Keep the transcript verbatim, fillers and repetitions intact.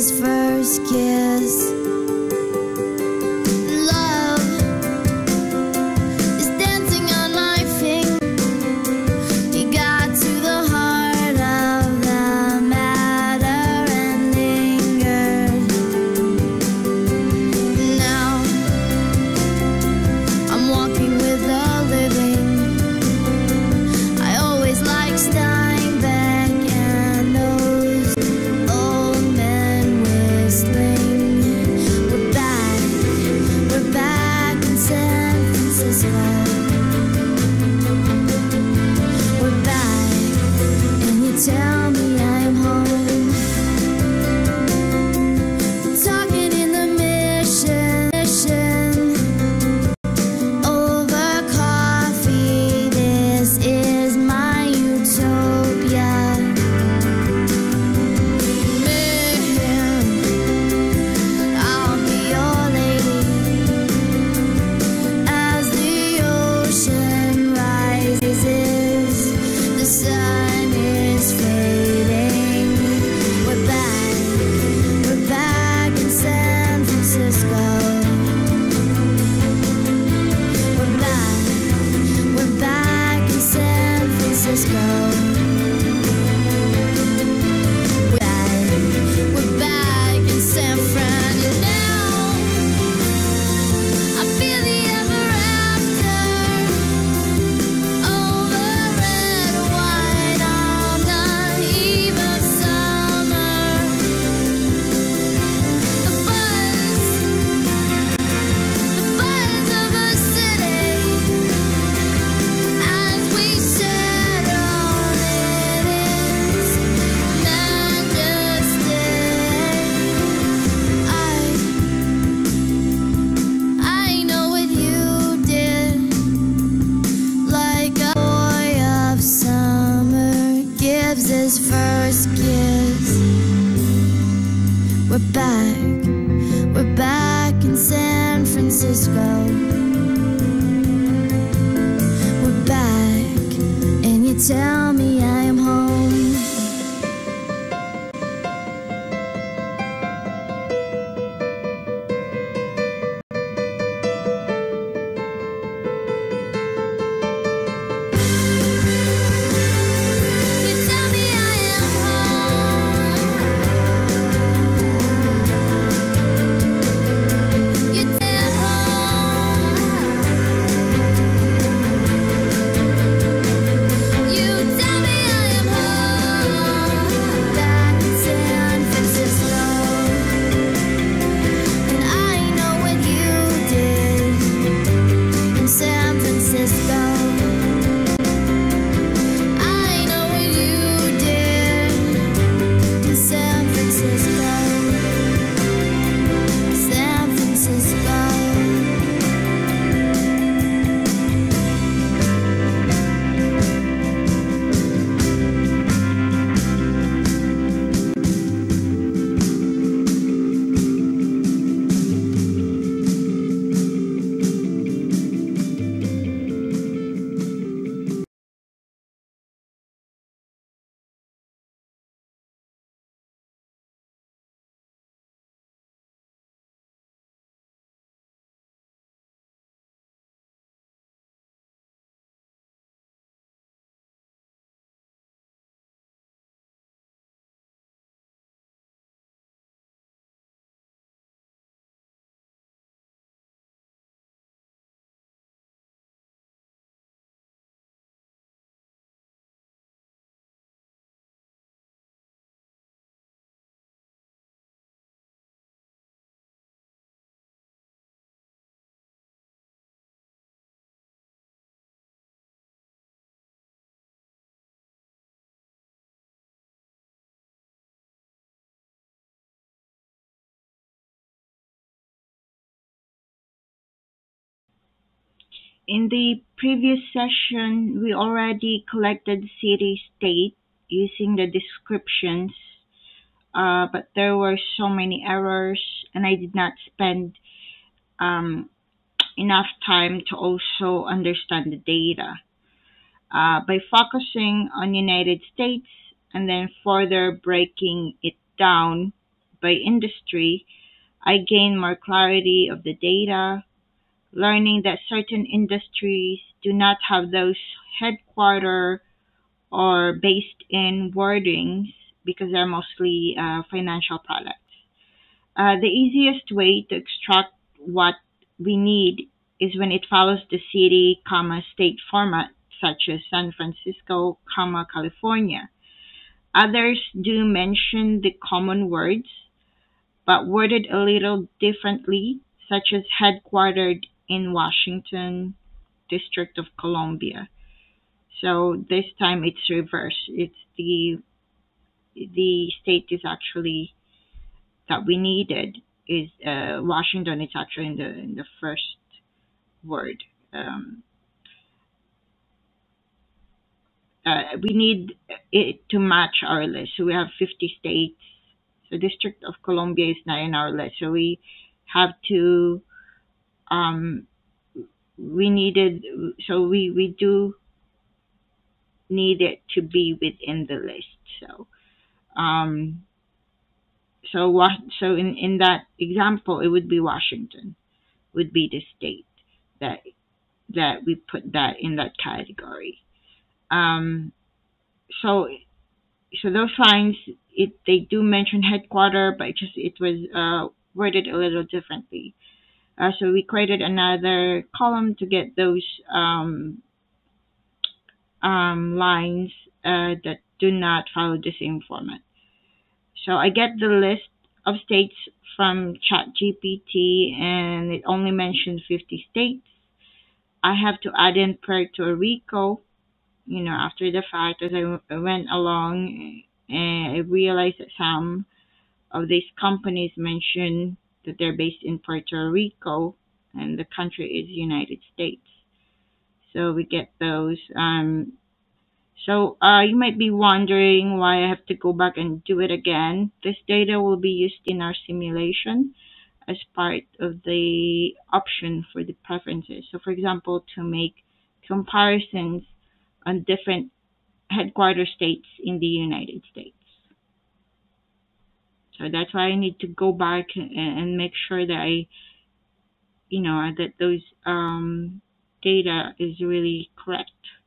his first kiss. Love is dancing on my finger. He got to the heart of the matter and lingered. Now I'm walking with the living. I always like Steinbeck and those old men whistling. We're back, we're back in San Francisco. We're back, and you tell me I'm home. Talking in the mission, mission over coffee. This is my utopia. Man, I'll be your lady as the ocean rises. The sun is fading. We're back, we're back in San Francisco. We're back, we're back in San Francisco. We're back, we're back in San Fran. And now I feel the ever after over red and white on the eve of summer. The buzz, the buzz of a city as we settle in its majesty. I, I know what you did, like a boy of summer gives his first kiss. We're back, we're back in San Francisco. We're back, and you tell me I am home. You tell me I am home. You tell home. You tell me I am home. Back in San Francisco. And I know what you did in San Francisco. I know what you did in San Francisco. San Francisco. In the previous session, we already collected city-state using the descriptions, uh, but there were so many errors, and I did not spend um, enough time to also understand the data. Uh, by focusing on United States and then further breaking it down by industry, I gain more clarity of the data, learning that certain industries do not have those headquarter or based in wordings because they're mostly uh, financial products. Uh, the easiest way to extract what we need is when it follows the city, comma, state format, such as San Francisco, comma, California. Others do mention the common words, but worded a little differently, such as headquartered in Washington, District of Columbia. So this time it's reversed. It's the the state is actually that we needed is uh, Washington. It's actually in the in the first word. Um, uh, we need it to match our list. So we have fifty states. So District of Columbia is not in our list. So we have to um, we needed so we we do need it to be within the list. So um, so what so in in that example, it would be Washington would be the state that that we put that in that category. Um, so so those lines, it they do mention headquarter, but it just it was uh, worded a little differently. Uh, so we created another column to get those um, um, lines uh, that do not follow the same format. So I get the list of states from ChatGPT, and it only mentions fifty states. I have to add in Puerto Rico, you know, after the fact, as I I went along, and I realized that some of these companies mention that they're based in Puerto Rico, and the country is United States. So we get those. Um, so uh, you might be wondering why I have to go back and do it again. This data will be used in our simulation as part of the option for the preferences. So, for example, to make comparisons on different headquarter states in the United States. So that's why I need to go back and, and make sure that I, you know, that those um, data is really correct.